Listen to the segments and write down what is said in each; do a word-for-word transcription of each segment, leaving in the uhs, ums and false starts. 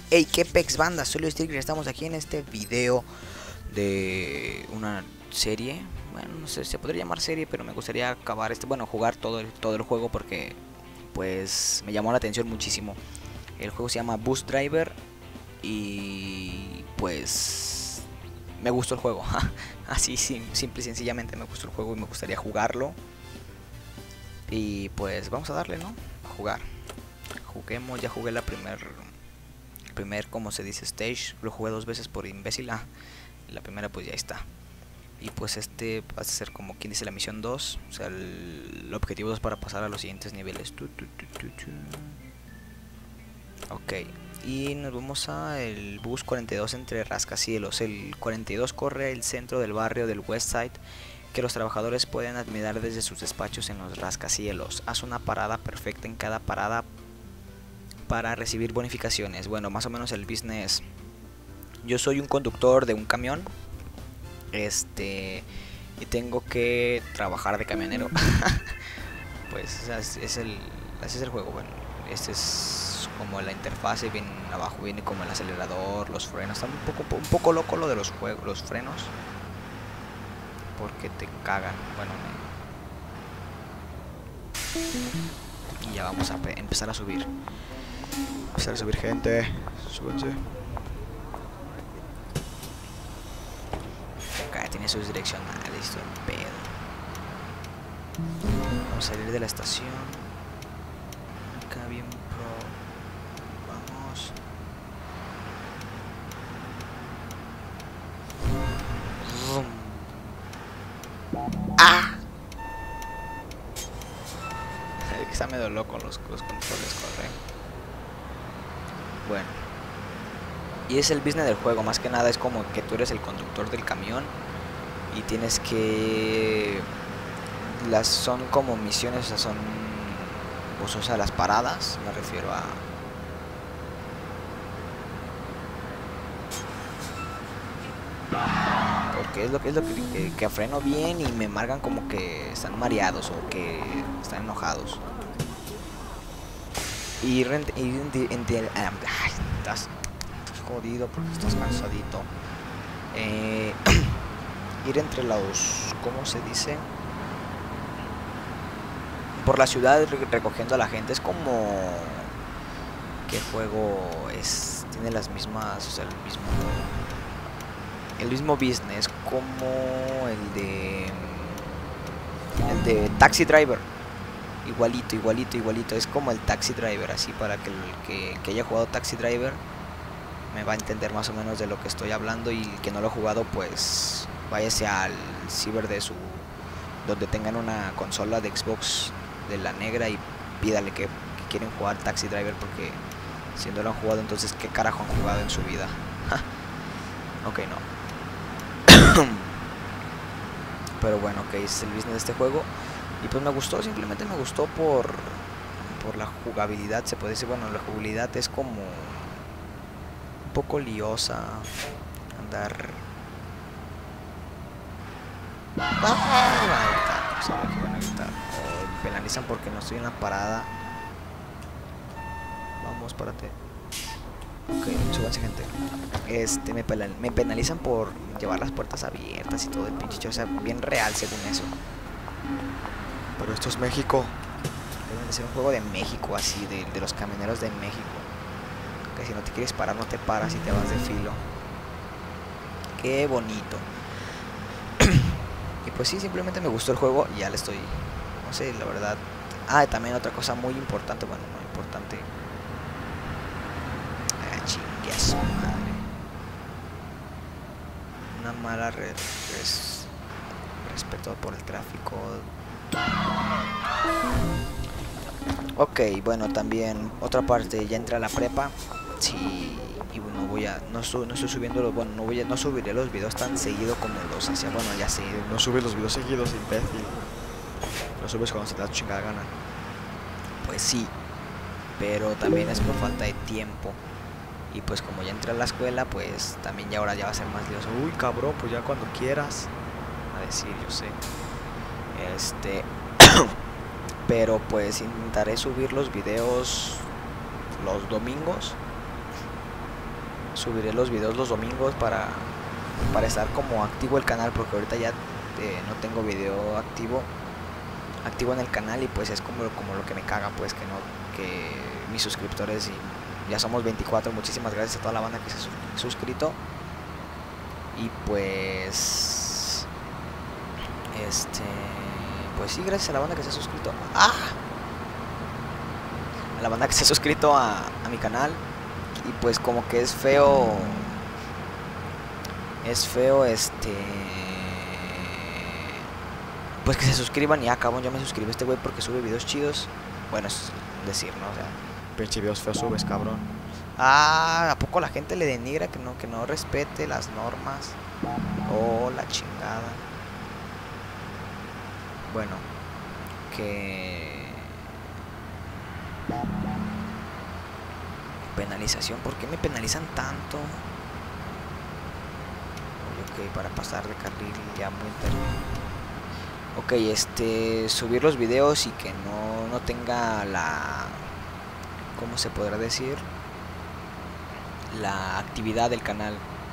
Hey, qué pex banda, soy Sticker, estamos aquí en este video de una serie. Bueno, no sé, se podría llamar serie, pero me gustaría acabar este, bueno, jugar todo el, todo el juego porque pues me llamó la atención muchísimo. El juego se llama Bus Driver y pues me gustó el juego. Así sim, simple y sencillamente me gustó el juego y me gustaría jugarlo. Y pues vamos a darle, ¿no? A jugar. Juguemos, ya jugué la primer primer, como se dice, stage. Lo jugué dos veces por imbécil. Ah, la primera pues ya está. Y pues este va a ser como quien dice la misión dos. O sea, el, el objetivo es para pasar a los siguientes niveles. Tu, tu, tu, tu, tu. Ok. Y nos vamos a el bus cuarenta y dos entre rascacielos. El cuarenta y dos corre el centro del barrio del West Side, que los trabajadores pueden admirar desde sus despachos en los rascacielos. Haz una parada perfecta en cada parada para recibir bonificaciones. Bueno, más o menos el business. Yo soy un conductor de un camión. Este. Y tengo que trabajar de camionero. Pues o sea, es, es el. Así es el juego. Bueno, este es como la interfase. Viene abajo, viene como el acelerador, los frenos. Está un poco, un poco loco lo de los juegos, los frenos. Porque te cagan. Bueno, me... y ya vamos a empezar a subir. Empezar a subir gente. Súbanse. Acá tiene sus direccionales, todo el pedo. Vamos a salir de la estación. Acá bien pro. Vamos. Vroom. ¡Ah! Está medio loco los, los controles, corre. Bueno. Y es el business del juego, más que nada es como que tú eres el conductor del camión y tienes que... Las son como misiones, o sea, son... Pues, o sea, las paradas, me refiero a... Porque es lo que es lo que, que, que freno bien y me marcan como que están mareados o que están enojados. Y... Rent, y, y, y ay, estás jodido porque estás cansadito. Eh, ir entre los, ¿cómo se dice? Por la ciudad recogiendo a la gente. Es como... ¿Qué juego es? Tiene las mismas, o sea, el mismo... El mismo business como el de... El de Taxi Driver. Igualito, igualito, igualito. Es como el Taxi Driver, así para que el que, que haya jugado Taxi Driver me va a entender más o menos de lo que estoy hablando, y el que no lo ha jugado pues váyase al ciber de su donde tengan una consola de Xbox de la negra y pídale que, que quieren jugar Taxi Driver, porque si no lo han jugado entonces qué carajo han jugado en su vida. Ok, no. Pero bueno, ok, es el business de este juego y pues me gustó, simplemente me gustó por por la jugabilidad, se puede decir. Bueno, la jugabilidad es como poco liosa, andar. ¡Ah! Sabía que van a gritar. Oh, me penalizan porque no estoy en la parada. Vamos, párate. Ok, súbanse, gente. Este, me, me penalizan por llevar las puertas abiertas y todo el pinche, o sea, bien real según eso. Pero esto es México. Deben de ser un juego de México, así, de, de los camioneros de México. Que si no te quieres parar, no te paras y te vas de filo. Qué bonito. Y pues sí, simplemente me gustó el juego y ya le estoy... No sé, la verdad... Ah, también otra cosa muy importante, bueno, muy importante. Ah, chingue a su madre. Una mala red, res, respeto por el tráfico. Ok, bueno, también otra parte, ya entra la prepa. Sí, y bueno, voy a, no, su, no estoy subiendo los, bueno, no voy a, no subiré los videos tan seguido como los hacía. Bueno, ya sé, no subes los videos seguidos, imbécil. Los subes cuando se te da chingada gana. Pues sí, pero también es por falta de tiempo. Y pues como ya entré a la escuela, pues también ya ahora ya va a ser más lioso. Uy, cabrón, pues ya cuando quieras. A decir, yo sé. Este... Pero pues intentaré subir los videos los domingos. subiré los videos los domingos para, para estar como activo el canal, porque ahorita ya eh, no tengo video activo activo en el canal y pues es como, como lo que me caga, pues que no, que mis suscriptores, y ya somos veinticuatro, muchísimas gracias a toda la banda que se ha suscrito. Y pues este pues sí, gracias a la banda que se ha suscrito. ¡Ah! A la banda que se ha suscrito a, a mi canal. Y pues como que es feo. Es feo este. Pues que se suscriban y acabón, ya me suscribí a este güey porque sube videos chidos. Bueno, es decir, ¿no? O sea, pinche videos feos subes, cabrón. Ah, ¿a poco la gente le denigra que no, que no respete las normas? Oh, la chingada. Bueno, que... penalización, ¿por qué me penalizan tanto? Ok, para pasar de carril ya muy tarde. Ok, este, subir los videos y que no, no tenga la, ¿cómo se podrá decir? La actividad del canal.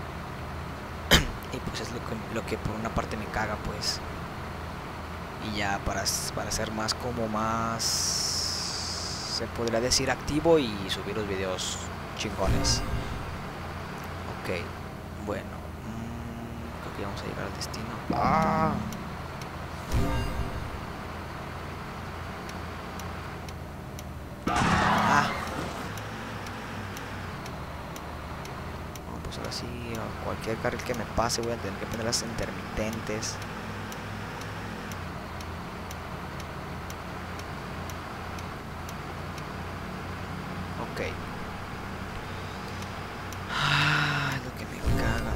Y pues es lo que, lo que por una parte me caga, pues. Y ya para, para ser más como más, se podría decir, activo y subir los videos chingones. Ok, bueno, mmm, creo que vamos a llegar al destino. ¡Ah! Ah. Bueno, pues ahora sí, a cualquier carril que me pase voy a tener que poner las intermitentes. Ok. Ah, es lo que me caga.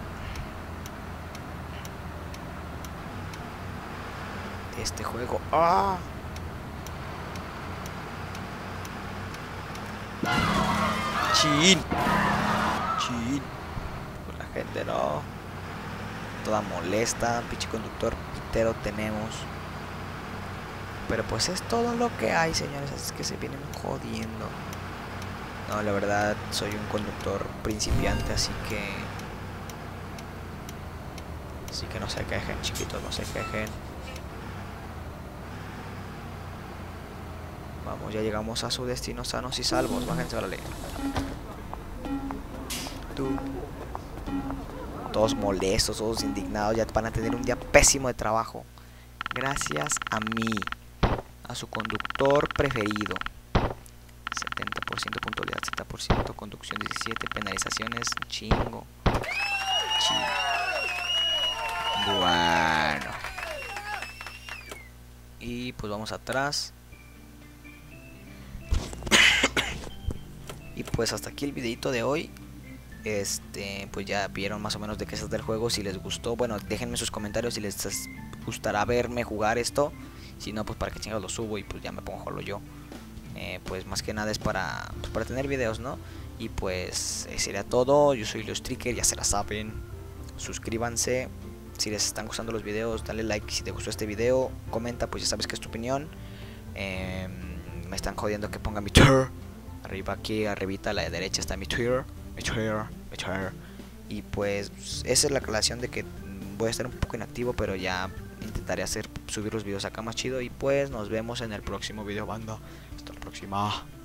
Este juego. ¡Ah! Chin. Chin. Pues la gente no. Toda molesta. Pinche conductor pitero tenemos. Pero pues es todo lo que hay, señores. Así que se vienen jodiendo. No, la verdad soy un conductor principiante, así que... Así que no se quejen, chiquitos, no se quejen. Vamos, ya llegamos a su destino sanos y salvos. Bájense, órale. Tú. Todos molestos, todos indignados. Ya van a tener un día pésimo de trabajo. Gracias a mí. A su conductor preferido. setenta por ciento puntualidad, setenta por ciento conducción, diecisiete penalizaciones. Chingo. Chingo. Bueno. Y pues vamos atrás. Y pues hasta aquí el videito de hoy. Este, pues ya vieron más o menos de qué es del juego. Si les gustó, bueno, déjenme sus comentarios si les gustará verme jugar esto. Si no, pues para que chingados lo subo y pues ya me pongo a jugarlo yo. Eh, pues más que nada es para, pues para tener videos, ¿no? Y pues eh, sería todo. Yo soy Leostriker, ya se la saben. Suscríbanse. Si les están gustando los videos, dale like si te gustó este video. Comenta, pues ya sabes que es tu opinión. eh, Me están jodiendo que ponga mi Twitter. Arriba aquí, arribita a la derecha está mi Twitter. Mi Twitter, mi Twitter. Y pues esa es la aclaración de que voy a estar un poco inactivo, pero ya intentaré hacer subir los videos acá más chido. Y pues nos vemos en el próximo video, banda. Hasta la próxima.